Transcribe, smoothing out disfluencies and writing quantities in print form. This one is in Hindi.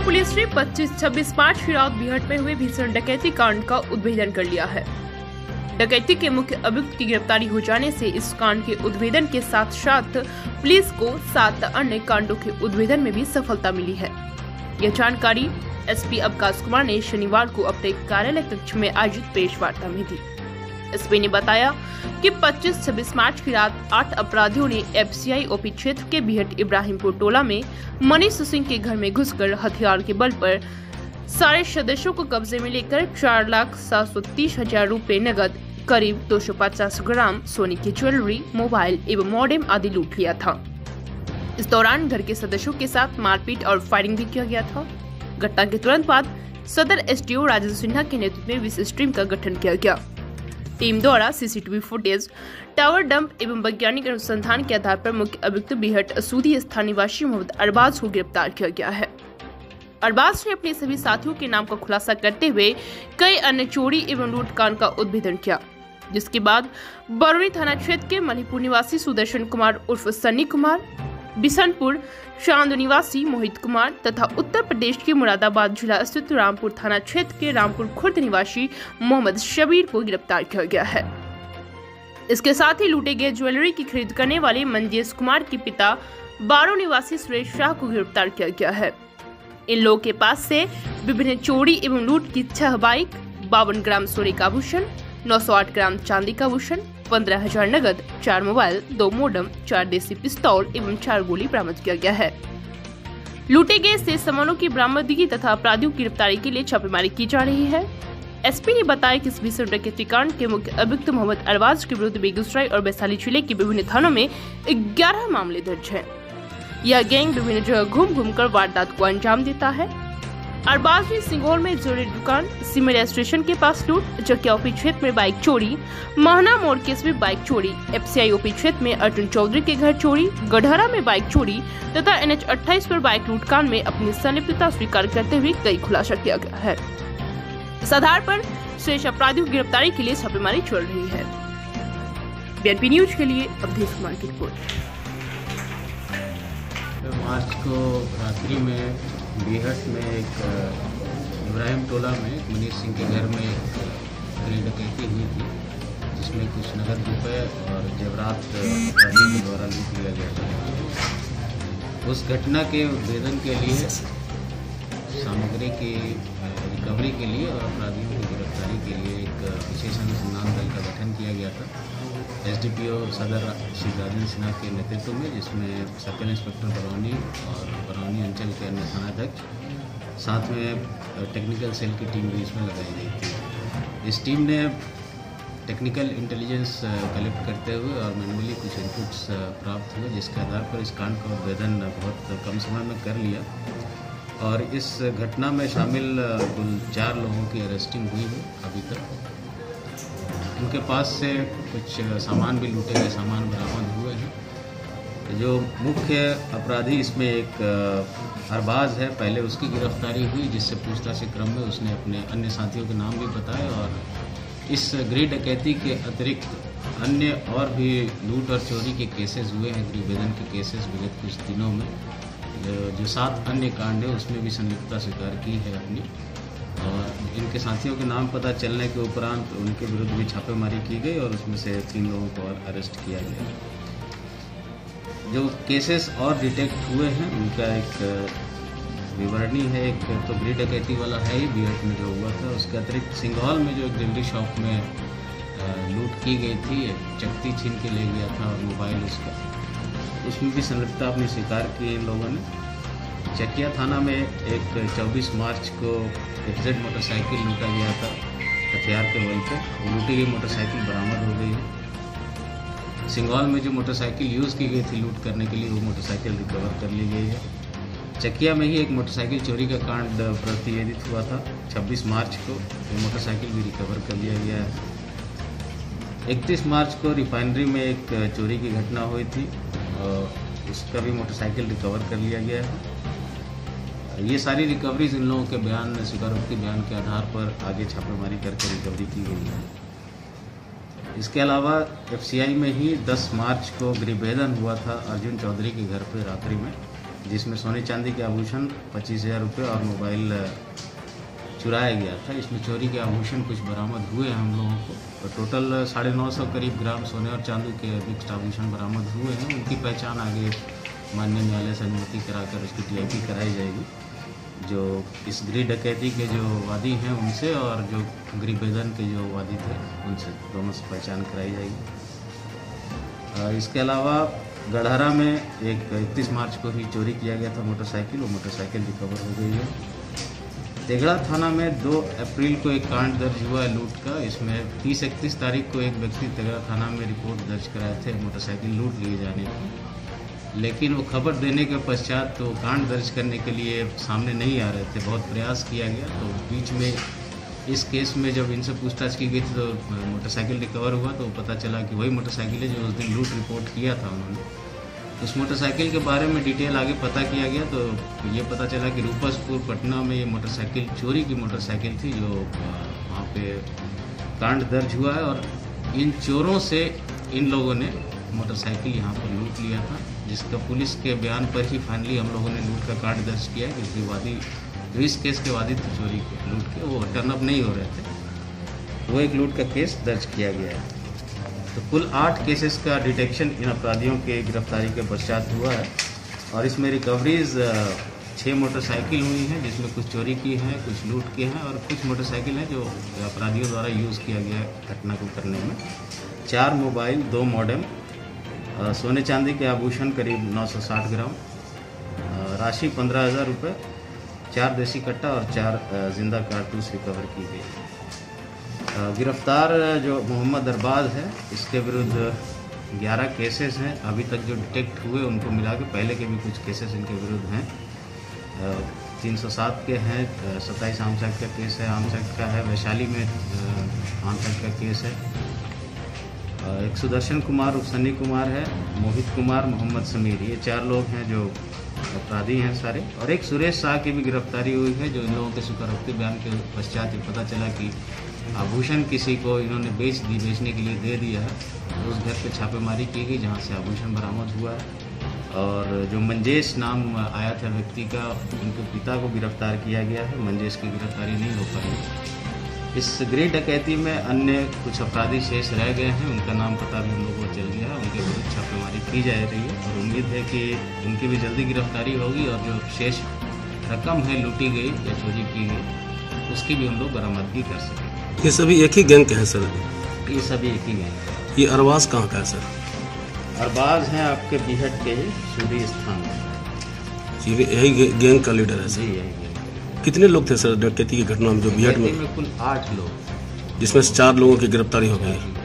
पुलिस ने 25-26 मार्च की रात बिहट में हुए भीषण डकैती कांड का उद्भेदन कर लिया है। डकैती के मुख्य अभियुक्त की गिरफ्तारी हो जाने से इस कांड के उद्भेदन के साथ साथ पुलिस को 7 अन्य कांडों के उद्भेदन में भी सफलता मिली है। यह जानकारी एसपी अवकाश कुमार ने शनिवार को अपने कार्यालय कक्ष में आयोजित प्रेस वार्ता में दी। एसपी ने बताया कि 25-26 मार्च की रात 8 अपराधियों ने एफसीआई ओपी क्षेत्र के बिहट इब्राहिमपुर टोला में मनीष सिंह के घर में घुसकर हथियार के बल पर सारे सदस्यों को कब्जे में लेकर 4,730,000 रूपए नगद, करीब 250 ग्राम सोने की ज्वेलरी, मोबाइल एवं मॉडेम आदि लूट लिया था। इस दौरान घर के सदस्यों के साथ मारपीट और फायरिंग भी किया गया था। घटना के तुरंत बाद सदर एसडीओ राजेंद्र सिन्हा के नेतृत्व में विशेष टीम का गठन किया गया। टीम द्वारा सीसीटीवी फुटेज, टावर डंप एवं वैज्ञानिक अनुसंधान के आधार पर मुख्य अभियुक्त बिहट असूदी स्थानीय निवासी मोहम्मद अरबाज को गिरफ्तार किया गया है। अरबाज ने अपने सभी साथियों के नाम का खुलासा करते हुए कई अन्य चोरी एवं लूटकांड का उद्भेदन किया, जिसके बाद बरौनी थाना क्षेत्र के मणिपुर निवासी सुदर्शन कुमार उर्फ सन्नी कुमार, बिशनपुर चांद निवासी मोहित कुमार तथा उत्तर प्रदेश के मुरादाबाद जिला स्थित रामपुर थाना क्षेत्र के रामपुर खुर्द निवासी मोहम्मद शबीर को गिरफ्तार किया गया है। इसके साथ ही लूटे गए ज्वेलरी की खरीद करने वाले मंजेश कुमार के पिता बारो निवासी सुरेश शाह को गिरफ्तार किया गया है। इन लोगों के पास से विभिन्न चोरी एवं लूट की 6 बाइक, 52 ग्राम सोने का आभूषण, 908 ग्राम चांदी का आभूषण, 15,000 नगद, 4 मोबाइल, 2 मोडम, 4 देसी पिस्तौल एवं 4 गोली बरामद किया गया है। लूटे गए शेष सामानों की बरामदगी तथा अपराधियों की गिरफ्तारी के लिए छापेमारी की जा रही है। एसपी ने बताया कि इस भीषण डकैती कांड के मुख्य अभियुक्त मोहम्मद अरबाज के विरुद्ध बेगूसराय और वैशाली जिले के विभिन्न थानों में 11 मामले दर्ज हैं। यह गैंग विभिन्न जगह घूम कर वारदात को अंजाम देता है। अरबाज ने सिंगौल में ज्वेलरी दुकान, सिमरिया स्टेशन के पास लूट, जकिया ओपी क्षेत्र में बाइक चोरी, महना मोड़ केस में बाइक चोरी, एफसीआई ओपी क्षेत्र में अर्जुन चौधरी के घर चोरी, गढ़हरा में बाइक चोरी तथा NH 28 पर बाइक लूटकांड में अपनी संलिप्तता स्वीकार करते हुए कई खुलासा किया गया है। इस आधार पर शेष अपराधियों की गिरफ्तारी के लिए छापेमारी चल रही है। BNP न्यूज के लिए अवधेश कुमार की रिपोर्ट। मार्च को रात्रि में बिहट में एक इब्राहिम टोला में मनीष सिंह के घर में एक गृह डकैती हुई थी, जिसमें कुछ नगद रुपए और जेवरात अपराधियों के द्वारा लूट लिया गया था। उस घटना के उद्भेदन के लिए, सामग्री की रिकवरी के लिए और अपराधियों की गिरफ्तारी के लिए एक विशेष अनुसंधान दल का गठन किया गया था। एसडीपीओ सदर श्री राजेंद्र सिन्हा के नेतृत्व में, जिसमें सर्कल इंस्पेक्टर बरौनी और बरौनी अंचल के अन्य थानाध्यक्ष, साथ में टेक्निकल सेल की टीम भी इसमें लगाई गई थी। इस टीम ने टेक्निकल इंटेलिजेंस कलेक्ट करते हुए और मैनुअली कुछ इनपुट्स प्राप्त हुए, जिसके आधार पर इस कांड का उद्भेदन बहुत कम समय में कर लिया और इस घटना में शामिल कुल 4 लोगों की अरेस्टिंग हुई है अभी तक। उनके पास से कुछ सामान भी लूटे गए सामान बरामद हुए हैं। जो मुख्य अपराधी इसमें एक अरबाज है, पहले उसकी गिरफ्तारी हुई, जिससे पूछताछ के क्रम में उसने अपने अन्य साथियों के नाम भी बताए और इस गृह डकैती के अतिरिक्त अन्य और भी लूट और चोरी के केसेस हुए हैं, गृह भेदन के केसेस विगत कुछ दिनों में। जो 7 अन्य कांड है उसमें भी संलिप्तता स्वीकार की है अपनी, और इनके साथियों के नाम पता चलने के उपरांत उनके विरुद्ध भी छापेमारी की गई और उसमें से 3 लोगों को और अरेस्ट किया गया। जो केसेस और डिटेक्ट हुए हैं उनका एक विवरणी है। एक तो गृह डकैती वाला है ही बिहट में जो हुआ था, उसके अतिरिक्त सिंघौल में जो एक ज्वेलरी शॉप में लूट की गई थी, चकती छीन के ले गया था और मोबाइल उसका, उसमें भी संलिप्तता अपनी स्वीकार की इन लोगों ने। चकिया थाना में एक 24 मार्च को FZ मोटरसाइकिल लूटा गया था हथियार के बल पे, वो लूटी गई मोटरसाइकिल बरामद हो गई है। सिंगौल में जो मोटरसाइकिल यूज़ की गई थी लूट करने के लिए, वो मोटरसाइकिल रिकवर कर ली गई है। चकिया में ही एक मोटरसाइकिल चोरी का कांड प्रतिवेदित हुआ था 26 मार्च को, वो मोटरसाइकिल भी रिकवर कर लिया गया है। 31 मार्च को रिफाइनरी में एक चोरी की घटना हुई थी और उसका भी मोटरसाइकिल रिकवर कर लिया गया है। ये सारी रिकवरीज इन लोगों के बयान, स्वीकारोक्ति बयान के आधार पर आगे छापेमारी करके रिकवरी की गई है। इसके अलावा एफसीआई में ही 10 मार्च को गृह भेदन हुआ था अर्जुन चौधरी के घर पे रात्रि में, जिसमें सोने चांदी के आभूषण 25,000 रुपये और मोबाइल चुराया गया था। इसमें चोरी के आभूषण कुछ बरामद हुए हैं हम लोगों को, तो टोटल 950 करीब ग्राम सोने और चांदी के अभियुक्त आभूषण बरामद हुए हैं। उनकी पहचान आगे माननीय न्यायालय से अनुमति कराकर उसकी TIP कराई जाएगी। जो इस गृह डकैती के जो वादी हैं उनसे और जो गृहभेदन के जो वादी थे उनसे, दोनों से पहचान कराई जाएगी। इसके अलावा गढ़हरा में एक 31 मार्च को ही चोरी किया गया था मोटरसाइकिल, वो मोटरसाइकिल रिकवर हो गई है। तेघड़ा थाना में 2 अप्रैल को एक कांड दर्ज हुआ है लूट का। इसमें 30-31 तारीख को एक व्यक्ति तेघड़ा थाना में रिपोर्ट दर्ज कराए थे मोटरसाइकिल लूट लिए जाने की, लेकिन वो खबर देने के पश्चात तो कांड दर्ज करने के लिए सामने नहीं आ रहे थे। बहुत प्रयास किया गया, तो बीच में इस केस में जब इनसे पूछताछ की गई थी तो मोटरसाइकिल रिकवर हुआ, तो पता चला कि वही मोटरसाइकिल है जो उस दिन लूट रिपोर्ट किया था उन्होंने। उस मोटरसाइकिल के बारे में डिटेल आगे पता किया गया, तो ये पता चला कि रूपसपुर पटना में ये मोटरसाइकिल चोरी की मोटरसाइकिल थी, जो वहाँ पे कांड दर्ज हुआ है। और इन चोरों से इन लोगों ने मोटरसाइकिल यहाँ पर लूट लिया था, जिसका पुलिस के बयान पर ही फाइनली हम लोगों ने लूट का कांड दर्ज किया है। क्योंकि वादी जो इस केस के वादी थे चोरी के लूट के, वो टर्न अप नहीं हो रहे थे, वो एक लूट का केस दर्ज किया गया है। तो कुल 8 केसेस का डिटेक्शन इन अपराधियों के गिरफ्तारी के पश्चात हुआ है। और इसमें रिकवरीज 6 मोटरसाइकिल हुई हैं, जिसमें कुछ चोरी की हैं, कुछ लूट की हैं, और कुछ मोटरसाइकिल हैं जो अपराधियों द्वारा यूज़ किया गया घटना को करने में। 4 मोबाइल, 2 मॉडेम, सोने चांदी के आभूषण करीब 960 ग्राम, राशि 15,000 रुपये, 4 देसी कट्टा और 4 जिंदा कारतूस रिकवर की गई। गिरफ्तार जो मोहम्मद अरबाज है, इसके विरुद्ध 11 केसेस हैं अभी तक जो डिटेक्ट हुए, उनको मिला के पहले के भी कुछ केसेस इनके विरुद्ध हैं। 307 के हैं, 27 आर्म्स एक्ट का केस है, आर्म्स एक्ट का है, वैशाली में आर्म्स एक्ट का केस है। एक सुदर्शन कुमार, सन्नी कुमार है, मोहित कुमार, मोहम्मद समीर, ये 4 लोग हैं जो अपराधी हैं सारे। और एक सुरेश शाह की भी गिरफ्तारी हुई है, जो इन लोगों के स्वीकारोक्ति बयान के पश्चात ये पता चला कि आभूषण किसी को इन्होंने बेचने के लिए दे दिया है। तो उस घर पे छापेमारी की गई, जहाँ से आभूषण बरामद हुआ है। और जो मंजेश नाम आया था व्यक्ति का, उनके पिता को गिरफ्तार किया गया है। मंजेश की गिरफ्तारी नहीं हो पाई। इस गृह डकैती में अन्य कुछ अपराधी शेष रह गए हैं, उनका नाम पता भी हम लोगों को चल गया है। उनके विरुद्ध छापेमारी की जा रही है और उम्मीद है कि उनकी भी जल्दी गिरफ्तारी होगी। और जो शेष रकम है लूटी गई या चोरी की गई, उसकी भी हम लोग बरामदगी कर सकें। ये सभी एक ही गैंग के हैं सर? ये सभी एक ही गैंग का। ये अरबाज कहाँ का है सर? अरबाज हैं आपके बिहट के ही सूदी स्थान। यही गैंग का लीडर है सर? जी, यही गैंग। कितने लोग थे सर डकैती की घटना में जो बिहट में? कुल 8 लोग, जिसमें से 4 लोगों की गिरफ्तारी हो गई।